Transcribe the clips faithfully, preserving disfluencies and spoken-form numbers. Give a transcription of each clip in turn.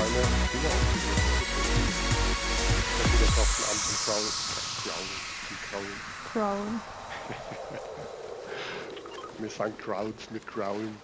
keine Dinger ausgegeben. Das ist wieder auf den Amt zum Kraulen. Kraulen. Kraulen. Crown. Wir sagen Crowds mit Kraulen.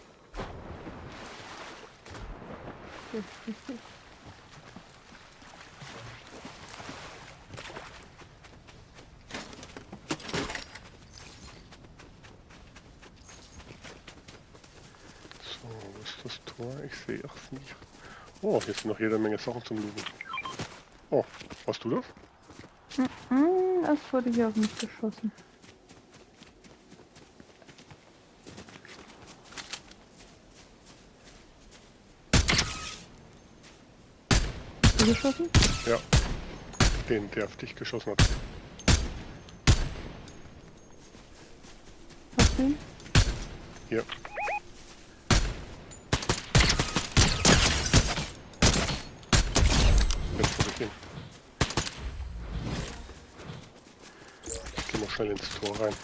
So, wo ist das Tor? Ich sehe es nicht. Oh, hier sind noch jede Menge Sachen zum Looten. Oh, hast du das? Mm, es wurde hier auf mich geschossen. Hast du geschossen? Ja. Den, der auf dich geschossen hat. Hast du ihn? Hier. Jetzt habe ich ihn. Ich gehe mal schnell ins Tor rein.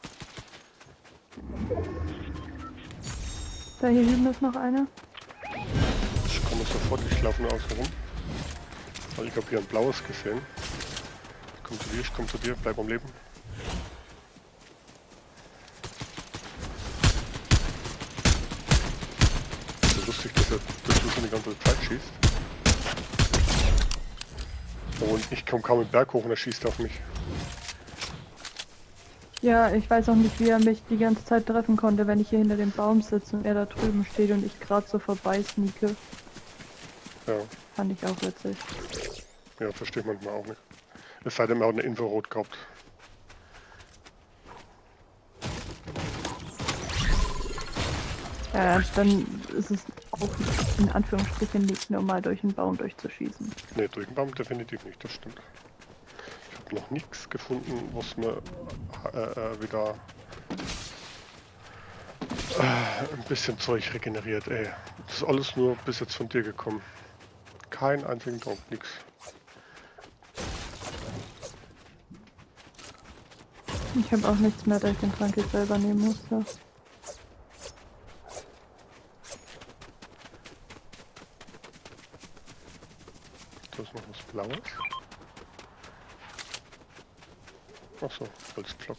Da hier hinten ist noch einer. Ich komme sofort, ich laufe nur außen rum. Weil ich habe hier ein blaues gesehen. Ich komme zu dir, ich komme zu dir, bleib am Leben. So lustig, dass er dass du schon die ganze Zeit schießt. Und ich komme kaum den Berg hoch und er schießt auf mich. Ja, ich weiß auch nicht, wie er mich die ganze Zeit treffen konnte, wenn ich hier hinter dem Baum sitze und er da drüben steht und ich gerade so vorbei sneake. Ja. Fand ich auch witzig. Ja, verstehe ich manchmal auch nicht. Es sei denn, er hat eine Infrarot gehabt. Ja, dann ist es auch in Anführungsstrichen nicht normal, durch den Baum durchzuschießen. Ne, durch den Baum definitiv nicht, das stimmt. Ich habe noch nichts gefunden, was mir äh, äh, wieder äh, ein bisschen Zeug regeneriert, ey. Das ist alles nur bis jetzt von dir gekommen. Kein einzigen Drop, nix. Ich habe auch nichts mehr, da ich den Trank jetzt selber nehmen musste. Da ist noch was Blaues. Achso, Holzblock.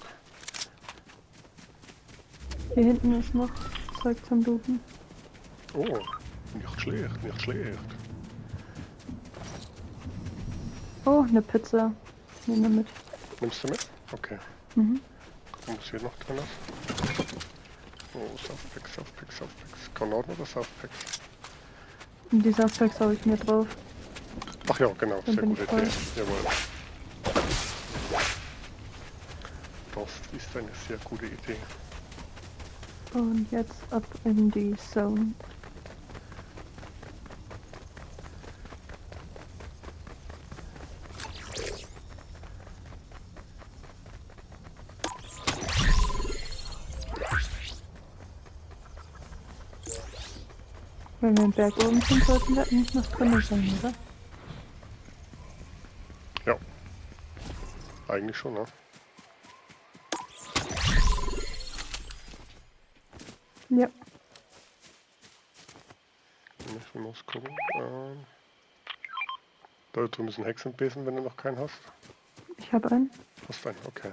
Hier hinten ist noch Zeug zum Looten. Oh, nicht schlecht, nicht schlecht. Oh, eine Pizza. Nehmen wir mit. Nimmst du mit? Okay. Mhm. Gucken, was hier noch drin ist. Oh, Softpacks, Softpacks, Softpacks. Granaten oder Softpacks? Und die Softpacks habe ich mir drauf. Ach ja, genau, Dann sehr bin gute ich voll. Idee. Jawohl. Das ist eine sehr gute Idee. Und jetzt ab in die Zone. Wenn wir im Berg oben sind, sollten wir nicht noch drin sein, oder? Ja. Eigentlich schon, ne? Ja. Ich muss gucken. Ähm, da drüben ist ein Hexenbesen, wenn du noch keinen hast. Ich habe einen. Hast du einen? Okay.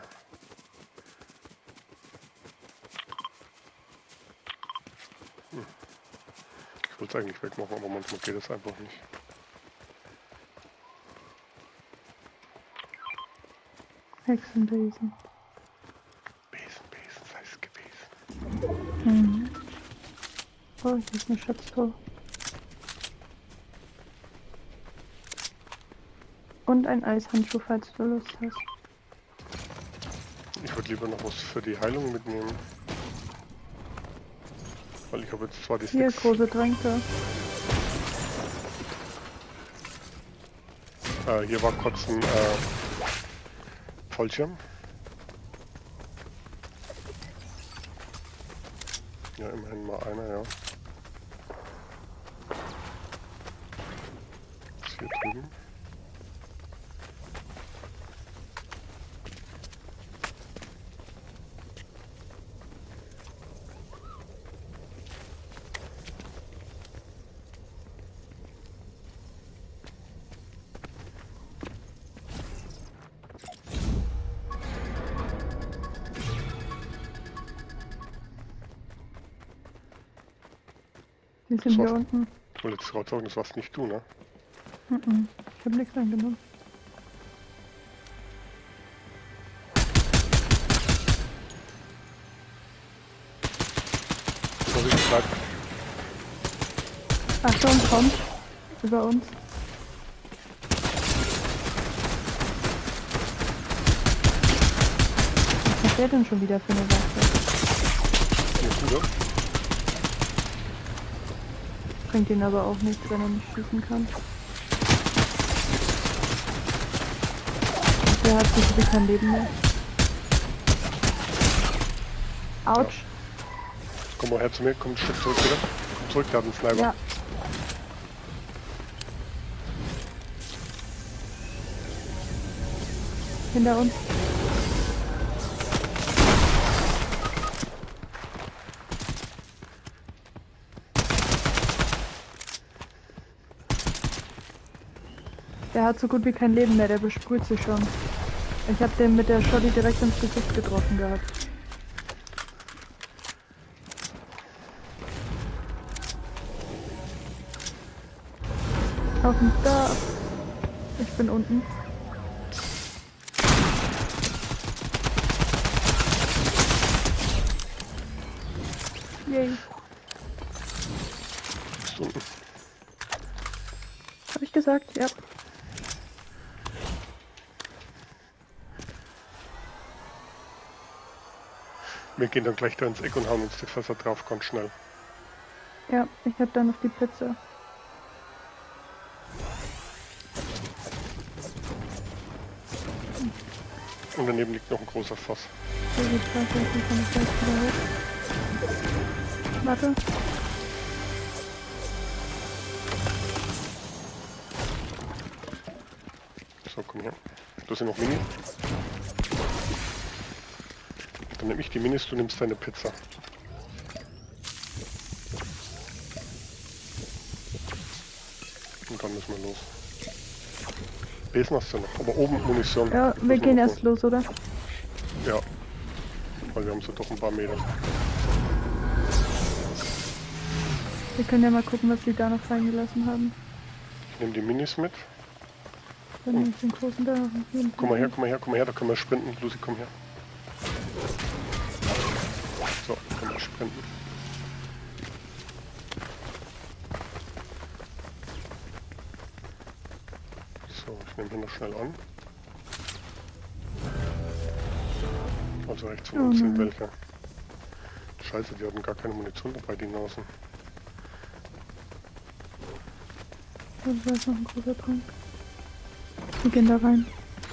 Hm. Ich wollte es eigentlich wegmachen, aber manchmal geht es einfach nicht. Hexenbesen. Besen, Besen, sei es gewesen. Mhm. Oh, hier ist eine Schatztruhe. Und ein Eishandschuh, falls du Lust hast. Ich würde lieber noch was für die Heilung mitnehmen. Weil ich habe jetzt zwar die Hier, Sticks. große Tränke. Äh, hier war kurz ein äh, Fallschirm. Ja, immerhin mal einer, ja. Das hier drüben. Wir Das sind hier war's. unten. Ich wollte jetzt gerade sagen, das warst nicht du, ne? Mhm. Ich hab nichts reingenommen. Oder wie gesagt, Achtung, kommt. Über uns. Was hat der denn schon wieder für eine Waffe? eine gute. Bringt ihn aber auch nichts, wenn er nicht schießen kann. Der hat so gut kein Leben mehr. Autsch. Komm mal her zu mir, komm ein Stück zurück wieder. Komm zurück, da hat ein Sniper. Ja. Hinter uns. Der hat so gut wie kein Leben mehr, der besprüht sich schon. Ich habe den mit der Shotty direkt ins Gesicht getroffen gehabt. Auf dem Dach. Ich bin unten. Yay. Bist du unten? Hab ich gesagt? Ja. Wir gehen dann gleich da ins Eck und hauen uns die Fässer drauf, ganz schnell. Ja, ich hab da noch die Pizza. Und daneben liegt noch ein großer Fass. So gut, warte, ich kann ich gleich wieder hoch. Warte. So, komm her. Da sind noch Mini. Dann nehme ich die Minis, du nimmst deine Pizza. Und dann müssen wir los. Besen hast du noch, aber oben Munition. Ja, wir Müssen gehen noch erst los, oder? holen. Ja. Weil wir haben so doch ein paar Meter. Wir können ja mal gucken, was die da noch reingelassen haben. Ich nehme die Minis mit. Dann nehme ich den großen da. Komm mal her, komm mal her, komm mal her, da können wir sprinten. Lucy, komm her. So, können wir sprinten. So, ich nehme hier noch schnell an. Also rechts von Oh uns sind nein. welche. Scheiße, die hatten gar keine Munition dabei, die Nasen. Da ist noch ein großer Trank. Wir gehen da rein.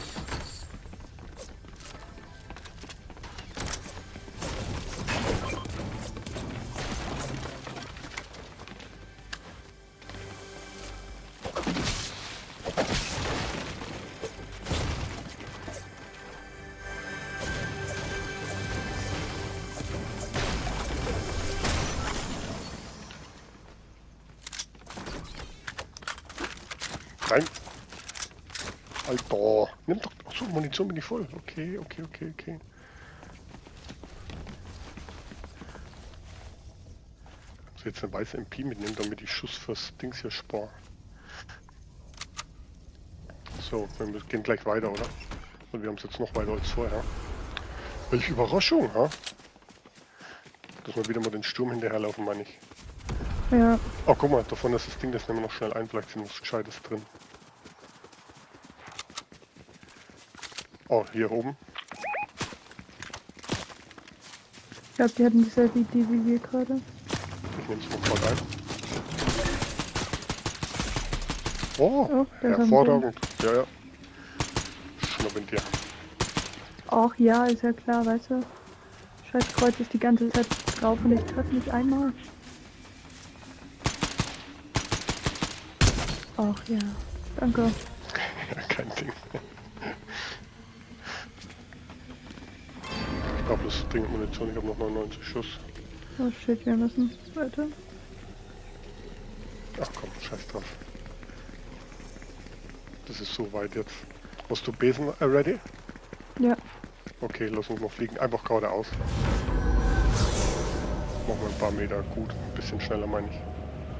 Rein! Alter! Nimm doch. Achso, Munition bin ich voll. Okay, okay, okay, okay. Also jetzt eine weiße M P mitnehmen, damit ich Schuss fürs Dings hier spare. So, wir gehen gleich weiter, oder? Und wir haben es jetzt noch weiter als vorher. Welche Überraschung, ha? Dass wir wieder mal den Sturm hinterherlaufen, meine ich. Ja, Oh, guck mal, davon ist das Ding, das nehmen wir noch schnell ein, vielleicht sind was Gescheites drin. Oh, hier oben. ich glaube, die hatten dieselbe Idee wie wir gerade. Ich nehme es mal rein. Oh, Oh, da ist ein hervorragend. Ja, ja. Schnuppen dir. Ach ja, ist ja klar, weißt du. Scheiß Kreuz ist die ganze Zeit drauf und ich treffe nicht einmal. Ach ja, danke. Ja, kein Ding. Ich brauche bloß dringend Munition, ich habe noch neunundneunzig Schuss. Oh shit, wir müssen weiter. Ach komm, scheiß drauf. Das ist so weit jetzt. Hast du Besen äh, ready? Ja, Okay, lass uns mal fliegen. Einfach geradeaus. Machen wir ein paar Meter. Gut, ein bisschen schneller meine ich.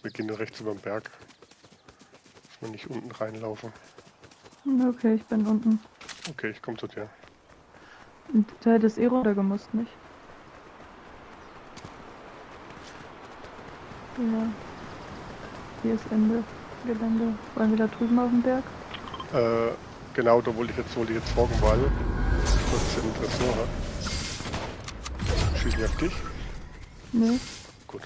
Wir gehen nur rechts über den Berg. Dass wir nicht unten reinlaufen. Okay, ich bin unten. Okay, ich komme zu dir. Und du hättest eh runtergemusst, nicht? Ja. Hier ist Ende Gelände. Wollen wir da drüben auf dem Berg? Äh, genau, da wollte ich jetzt, wollte ich jetzt fragen, weil das ist ein Tresor hat. Schießen die auf dich? Nee. Gut.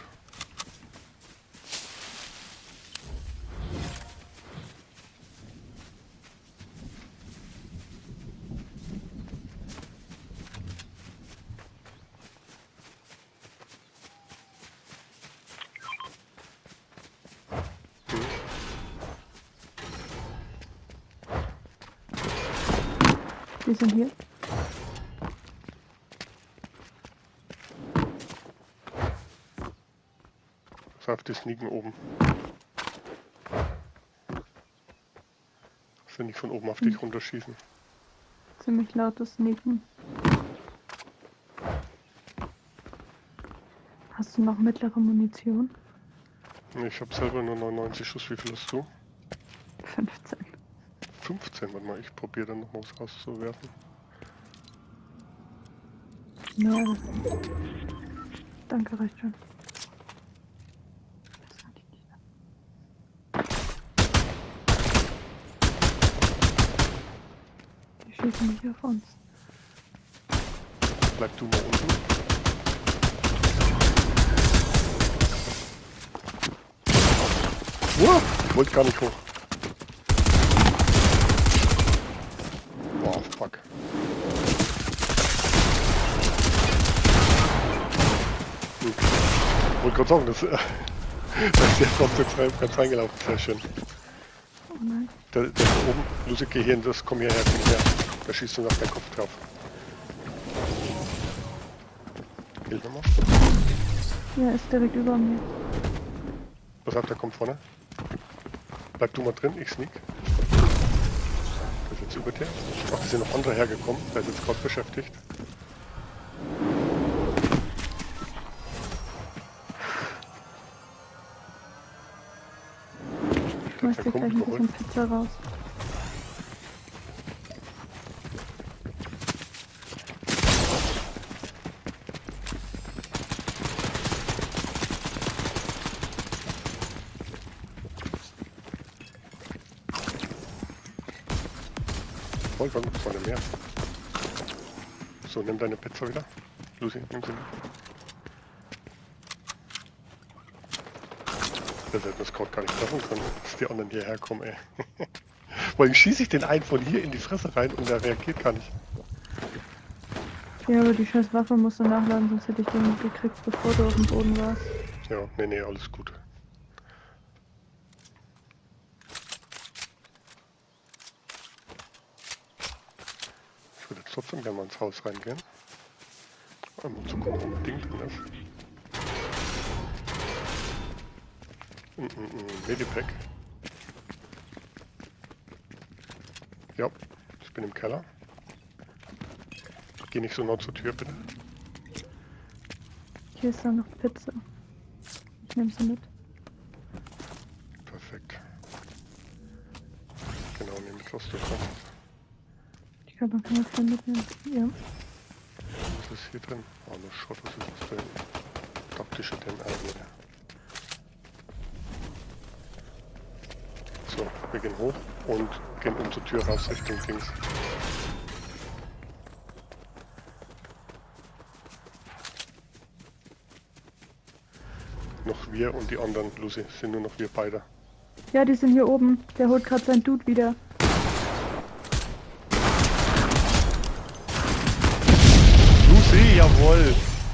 Die sind hier. Das heißt, die sneaken oben. Dass sie nicht von oben auf dich runterschießen. Ziemlich lautes Sneaken. Hast du noch mittlere Munition? Ich habe selber nur neunundneunzig Schuss. Wie viel hast du? fünfzehn. fünfzehn, warte mal, ich probiere dann noch mal was rauszuwerfen. Ja, das... Danke, reicht schon. Die schießen nicht auf uns. Bleib du mal unten. Wow, ich wollte gar nicht hoch. Wow, fuck. Hm. Ich wollte gerade sagen, das, äh, das ist jetzt noch ganz, ganz reingelaufen. Sehr schön. Oh nein. Der, der da oben, Lusig, geh hier, das komm hierher, komm hierher. Da schießt du nach deinem Kopf drauf. Hilf mir mal. Ja, ist direkt über mir. Pass auf, der kommt vorne. Bleib du mal drin, ich sneak. Der ist jetzt über dir. Ach, da sind noch andere hergekommen. Der ist jetzt gerade beschäftigt. Ich muss dir gleich ein bisschen Pizza raus. Voll, war noch vorne mehr. So, nimm deine Pizza wieder. Lucy, nimm sie mit. Das hätten wir es gerade gar nicht treffen können, dass die anderen hierher kommen, ey. Vor allem schieße ich den einen von hier in die Fresse rein und der reagiert gar nicht. Ja, aber die scheiß Waffe musst du nachladen, sonst hätte ich den gekriegt, bevor du auf dem Boden warst. Ja, nee, nee, alles gut. Ich würde jetzt trotzdem gerne mal ins Haus reingehen. Um zu gucken, ob ein Ding drin ist. Ein, ein, ein Medipack. Ja, ich bin im Keller. Geh nicht so nah zur Tür, bitte. Hier ist dann noch Pizza. Ich nehme sie mit. Perfekt. Genau, nimm mit, was du kannst. Ich kann noch keine viel mitnehmen. Ja. Was ist hier drin? Oh, nur Schrott, was ist das drin? Taktische D M R. So, wir gehen hoch und gehen um zur Tür raus Richtung Dings. Noch wir und die anderen, Lucy, sind nur noch wir beide. Ja, die sind hier oben. Der holt gerade seinen Dude wieder. Lucy, jawohl!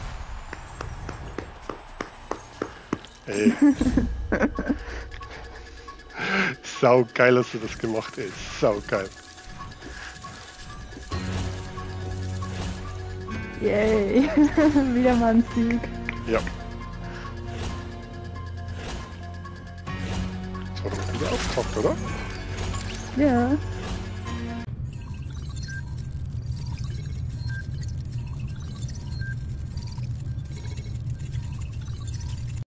Ey. Sau geil hast du das gemacht, ey. Sau geil. Yay. Wieder mal ein Sieg. Ja. Das war doch ein guter Auftakt, oder? Ja.